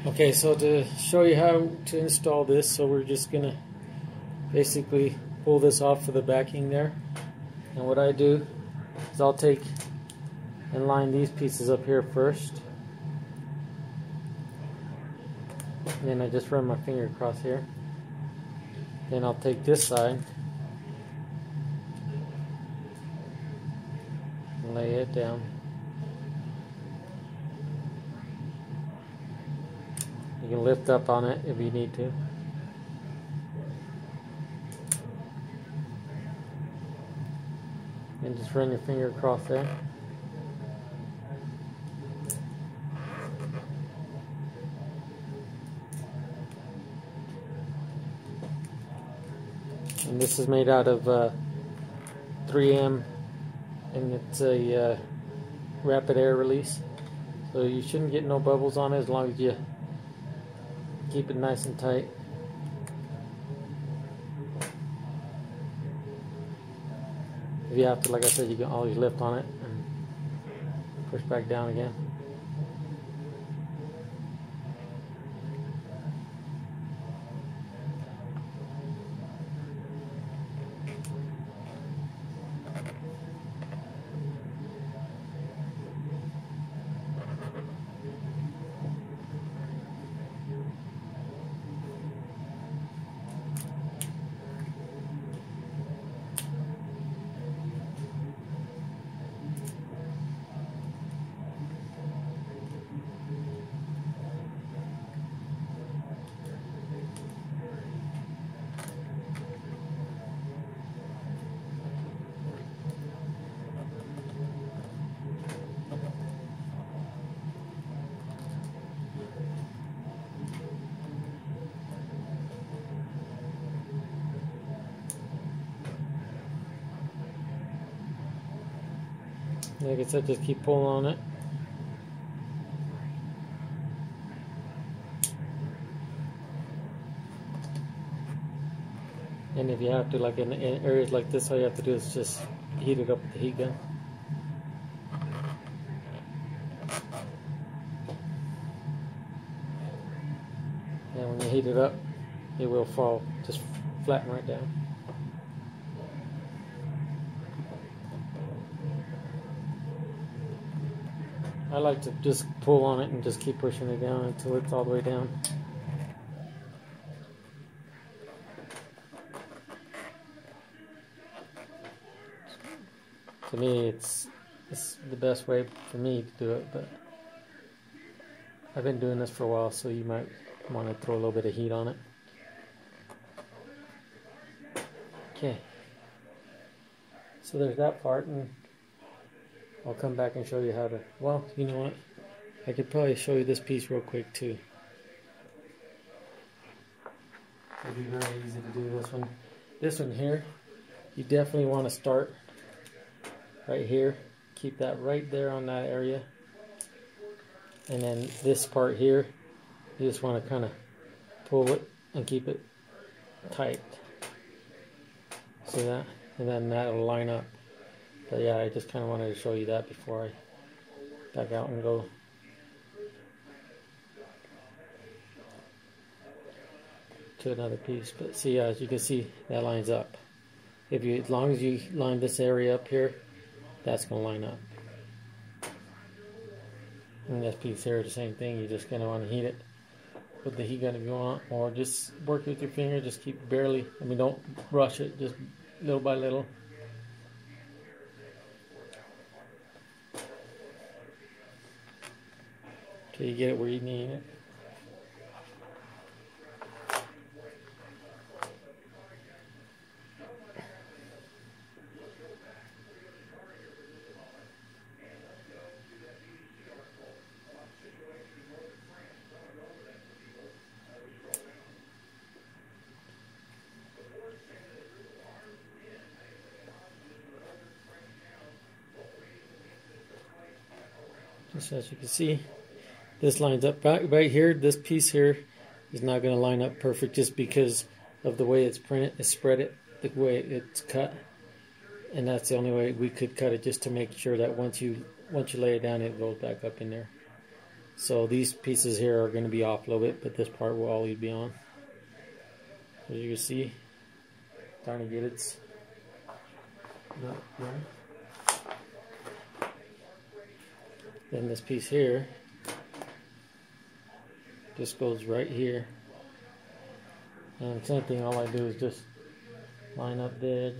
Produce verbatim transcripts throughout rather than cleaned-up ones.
Okay, so to show you how to install this, so we're just gonna basically pull this off for the backing there. And what I do is I'll take and line these pieces up here first. And then I just run my finger across here. Then I'll take this side and lay it down. You can lift up on it if you need to. And just run your finger across there. And this is made out of uh, three M, and it's a uh, rapid air release. So you shouldn't get no bubbles on it as long as you keep it nice and tight. If you have to, like I said, you can always lift on it and push back down again. Like I said, just keep pulling on it. And if you have to, like in, in areas like this, all you have to do is just heat it up with the heat gun. And when you heat it up, it will fall, just flatten right down. I like to just pull on it and just keep pushing it down until it's all the way down. To me, it's it's the best way for me to do it, but I've been doing this for a while, so you might want to throw a little bit of heat on it. Okay, so there's that part, and I'll come back and show you how to, well, you know what, I could probably show you this piece real quick too. It'd be very easy to do this one. This one here, you definitely want to start right here. Keep that right there on that area. And then this part here, you just want to kind of pull it and keep it tight. See that? And then that'll line up. But yeah, I just kind of wanted to show you that before I back out and go. To another piece. But see, as you can see, that lines up. If you, as long as you line this area up here, that's going to line up. And this piece here, the same thing. You just kind of want to heat it with the heat gun if you want, or just work with your finger. Just keep barely, I mean, don't rush it, just little by little. Till you get it where you need it. Just as you can see, this lines up right, right here. This piece here is not going to line up perfect just because of the way it's printed, it's spread it, the way it's cut. And that's the only way we could cut it, just to make sure that once you once you lay it down, it goes back up in there. So these pieces here are going to be off a little bit, but this part will always be on. As you can see, trying to get its nut there. Then this piece here just goes right here. And same thing, all I do is just line up the edge.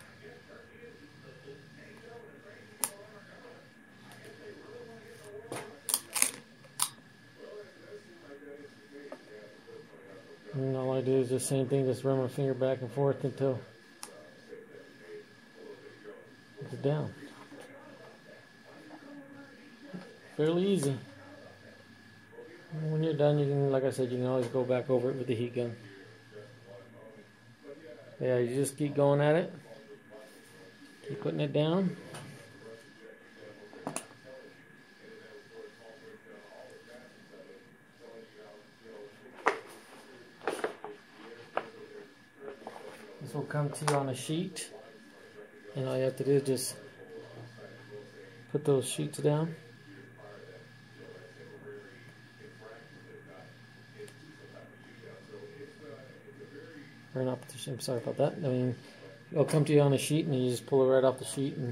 And all I do is the same thing, just run my finger back and forth until it's down. Fairly easy. And when you're done, you can, like I said, you can always go back over it with the heat gun. Yeah, you just keep going at it. Keep putting it down. This will come to you on a sheet, and all you have to do is just put those sheets down. Or not, I'm sorry about that. I mean, it'll come to you on a sheet, and you just pull it right off the sheet, and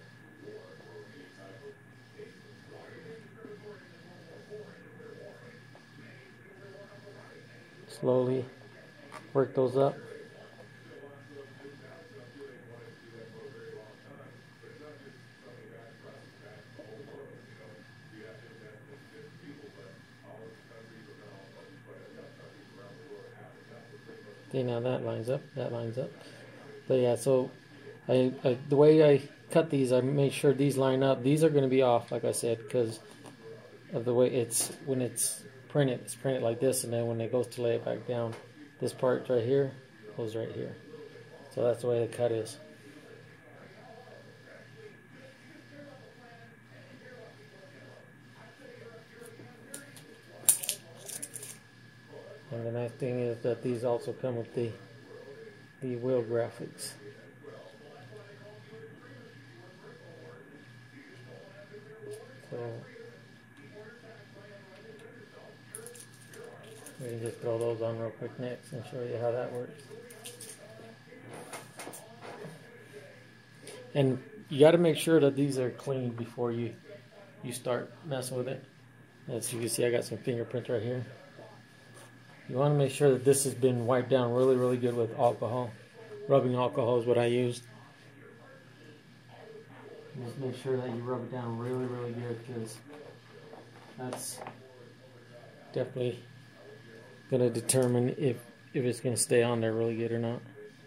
slowly work those up. Okay, now that lines up, that lines up. But yeah, so I, I the way I cut these, I make sure these line up. These are going to be off, like I said, because of the way it's, when it's printed, it's printed like this, and then when it goes to lay it back down, this part right here goes right here. So that's the way the cut is. And the nice thing is that these also come with the the wheel graphics. So we can just throw those on real quick next and show you how that works. And you got to make sure that these are clean before you you start messing with it. As you can see, I got some fingerprints right here. You want to make sure that this has been wiped down really, really good with alcohol. Rubbing alcohol is what I used. Just make sure that you rub it down really, really good, because that's definitely going to determine if, if it's going to stay on there really good or not.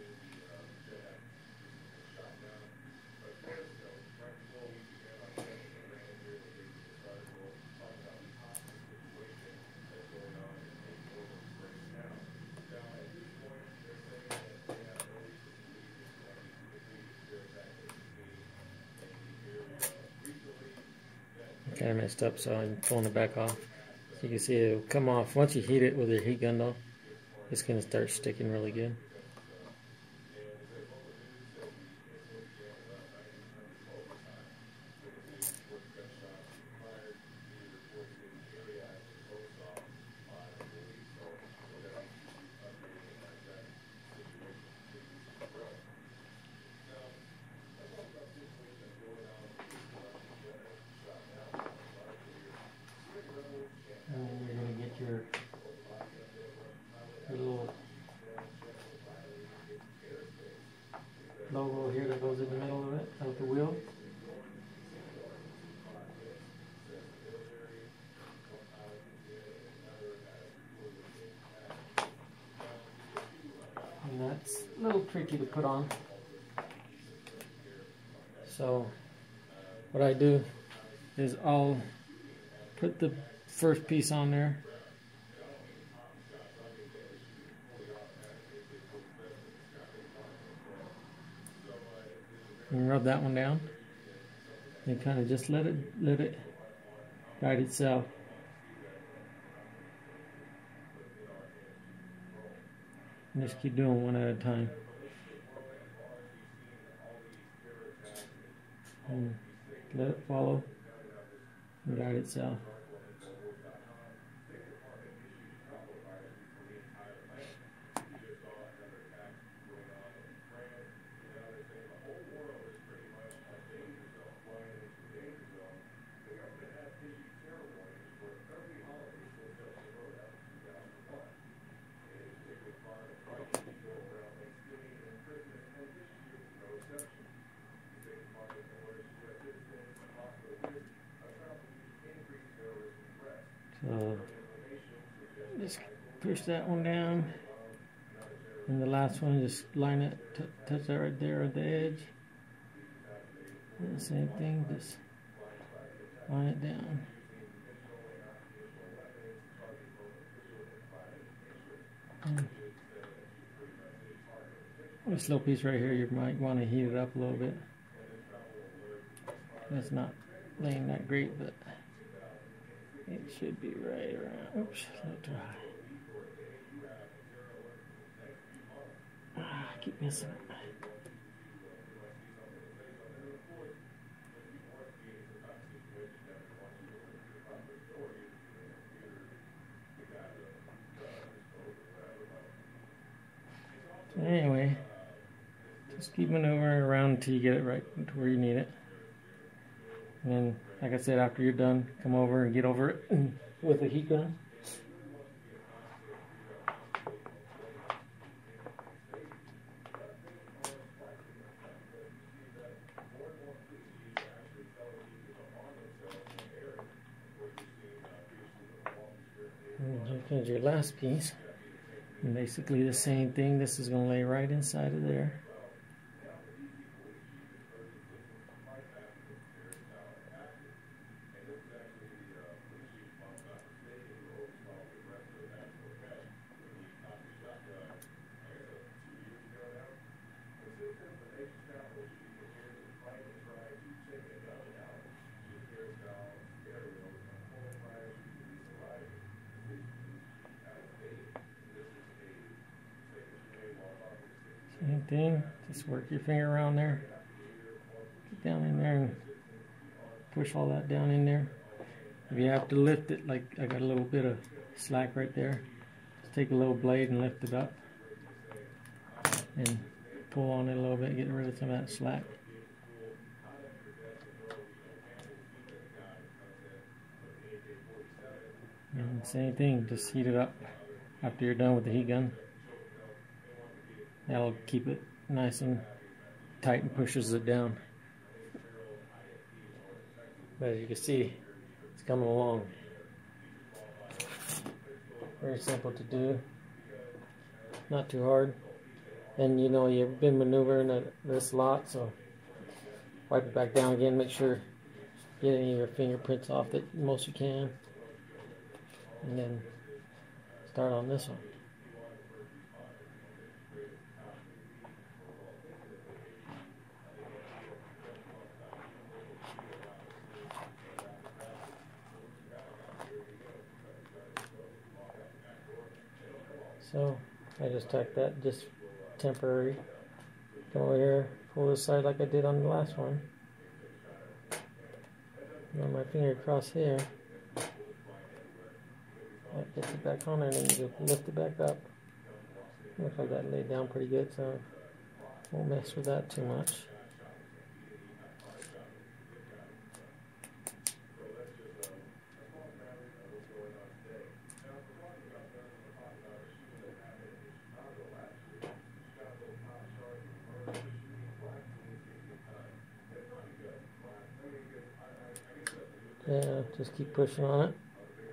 Kind of messed up, so I'm pulling it back off. So you can see it'll come off. Once you heat it with your heat gun though, it's going to start sticking really good. And then you're going to get your, your little logo here that goes in the middle of it, of the wheel. And that's a little tricky to put on. So what I do is I'll put the first piece on there, and rub that one down, and kind of just let it let it guide itself. And just keep doing one at a time. And let it follow and guide itself. just push that one down. And the last one, just line it, t touch that right there at the edge. And the same thing, just line it down. And this little piece right here, you might want to heat it up a little bit. It's not laying that great, but it should be right around. Oops, a little dry. Ah, I keep missing it. So anyway, just keep maneuvering around until you get it right to where you need it. And then, like I said, after you're done, come over and get over it with a heat gun. And here's your last piece. And basically the same thing. This is going to lay right inside of there. Same thing, just work your finger around there, get down in there and push all that down in there. If you have to lift it, like I got a little bit of slack right there, just take a little blade and lift it up and pull on it a little bit, get rid of some of that slack. And same thing, just heat it up after you're done with the heat gun. That'll keep it nice and tight and pushes it down. But as you can see, it's coming along. Very simple to do. Not too hard. And you know you've been maneuvering at this a lot, so wipe it back down again. Make sure you get any of your fingerprints off that most you can. And then start on this one. So I just tacked that, just temporary. Come over here, pull this side like I did on the last one. Run my finger across here. That gets it back on there, and then you just lift it back up. Looks like that laid down pretty good, so won't mess with that too much. Yeah, just keep pushing on it.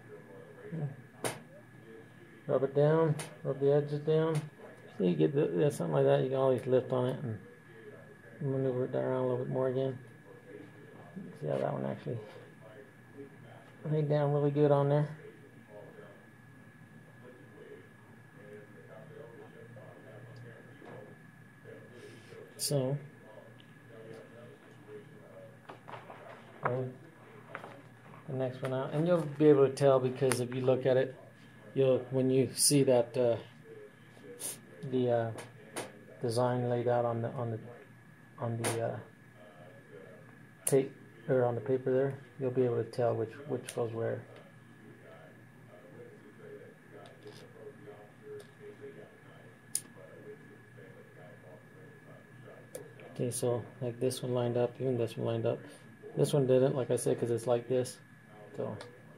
Rub it down, rub the edges down. So you get the, yeah, something like that, you can always lift on it and maneuver it around a little bit more again. See how that one actually laid down really good on there. So, um, the next one out, and you'll be able to tell because if you look at it, you'll when you see that uh, the uh, design laid out on the on the on the uh, tape or on the paper there, you'll be able to tell which which goes where. Okay, so like this one lined up, even this one lined up. This one didn't, like I said, because it's like this. So.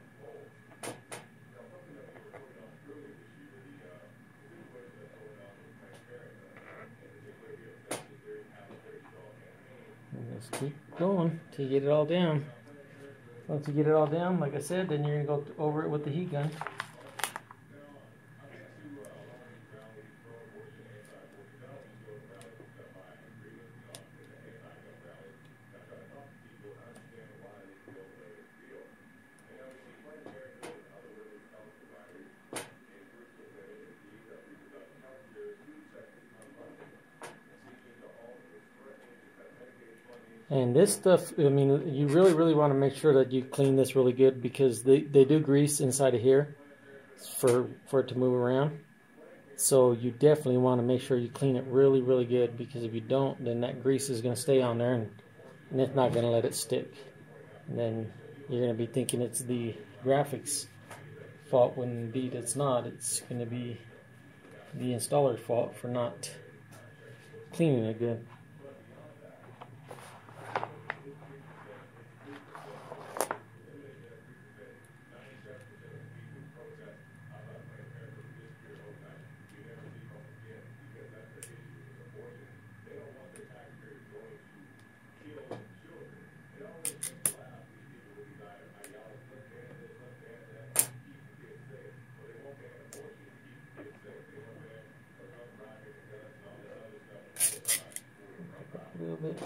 And just keep going till you get it all down. Once you get it all down, like I said, then you're going to go over it with the heat gun. And this stuff, I mean, you really, really want to make sure that you clean this really good, because they, they do grease inside of here for, for it to move around. So you definitely want to make sure you clean it really, really good, because if you don't, then that grease is going to stay on there, and, and it's not going to let it stick. And then you're going to be thinking it's the graphics fault, when indeed it's not. It's going to be the installer's fault for not cleaning it good. A little bit.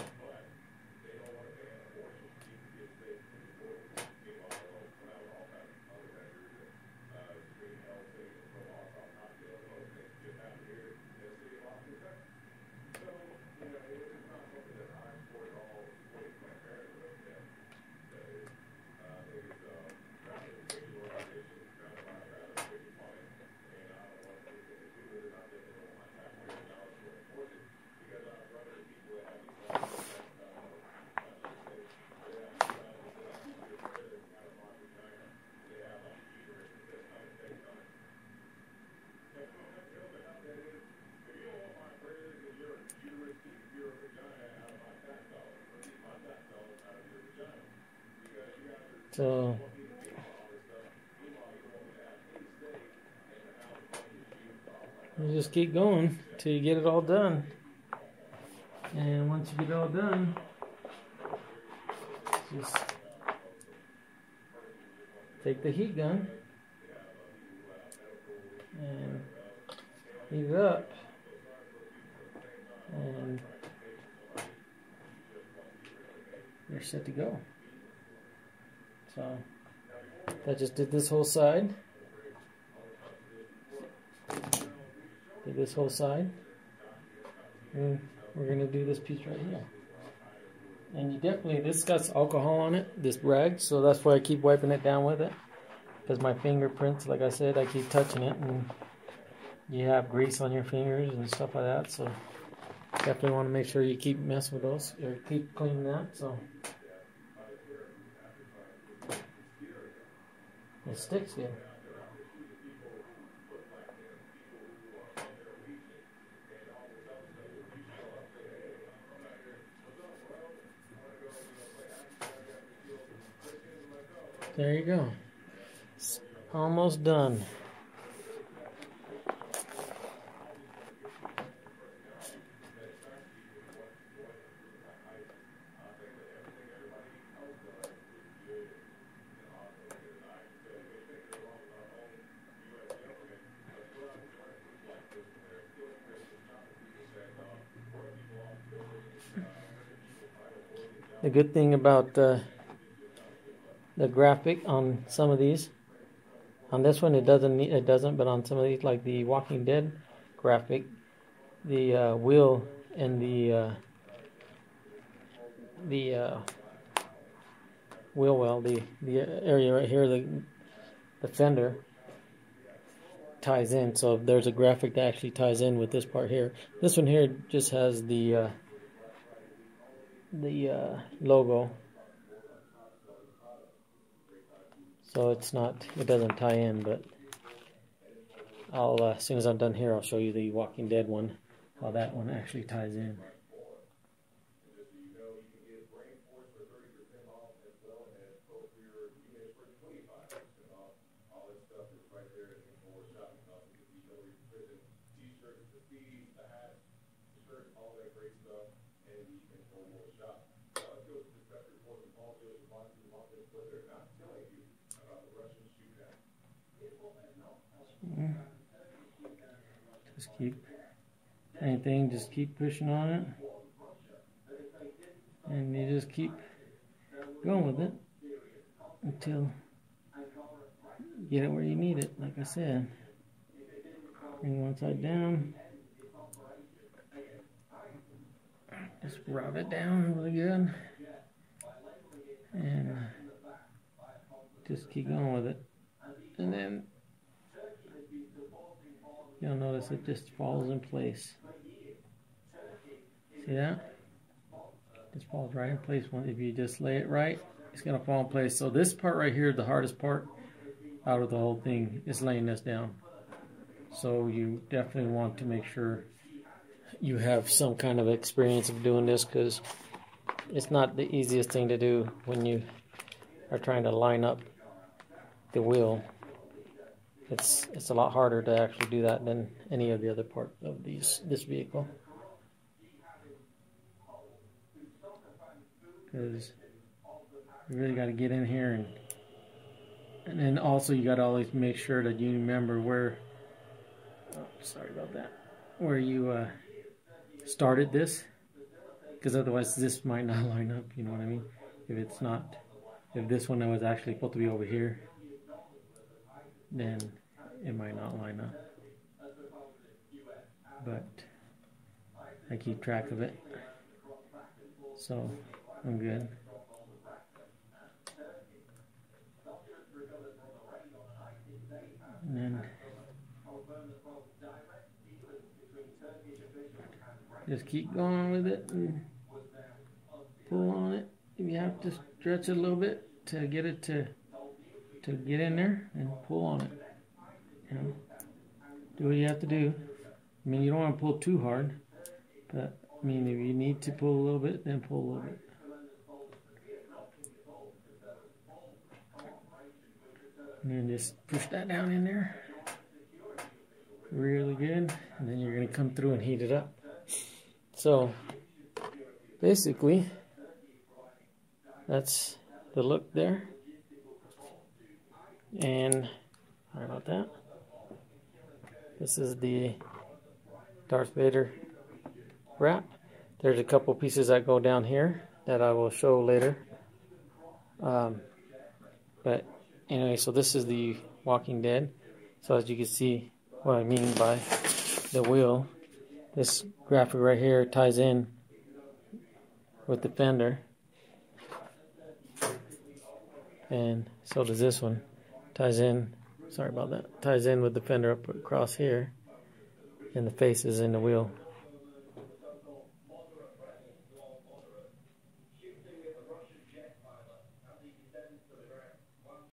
So you just keep going till you get it all done. And once you get it all done, just take the heat gun and heat it up, and you're set to go. So I just did this whole side. Did this whole side. And we're going to do this piece right here. And you definitely, this got alcohol on it, this rag, so that's why I keep wiping it down with it. Because my fingerprints, like I said, I keep touching it, and you have grease on your fingers and stuff like that. So definitely want to make sure you keep messing with those, or keep cleaning that. So it sticks good. There you go. It's almost done. The good thing about uh, the graphic on some of these, on this one it doesn't need, it doesn't, but on some of these, like the Walking Dead graphic, the uh, wheel and the uh, the uh, wheel well, the the area right here, the the fender ties in. So there's a graphic that actually ties in with this part here. This one here just has the uh, the uh, logo, so it's not, it doesn't tie in. But I'll uh, as soon as I'm done here, I'll show you the Walking Dead one, how that one actually ties in. Just keep, anything, just keep pushing on it, and you just keep going with it until you get it where you need it. Like I said, bring one side down, just rub it down really good. And just keep going with it. And then you'll notice it just falls in place. See that? It just falls right in place. If you just lay it right, it's going to fall in place. So this part right here, the hardest part out of the whole thing, is laying this down. So you definitely want to make sure you have some kind of experience of doing this, because it's not the easiest thing to do when you are trying to line up the wheel. It's it's a lot harder to actually do that than any of the other part of these this vehicle, because you really got to get in here, and and then also you got to always make sure that you remember where. Oh, sorry about that. Where you uh, started this, because otherwise this might not line up. You know what I mean? If it's not, if this one was actually supposed to be over here, then it might not line up. But I keep track of it, so I'm good. And then just keep going with it and pull on it. If you have to stretch it a little bit to get it to to get in there, and pull on it. You know, do what you have to do. I mean, you don't want to pull too hard, but I mean, if you need to pull a little bit, then pull a little bit. And then just push that down in there really good, and then you're going to come through and heat it up. So basically, that's the look there. And sorry about that. This is the Darth Vader wrap. There's a couple pieces that go down here that I will show later. Um, but anyway, so this is the Walking Dead. So as you can see what I mean by the wheel, this graphic right here ties in with the fender, and so does this one. Ties in, sorry about that, ties in with the fender up across here, and the face is in the wheel.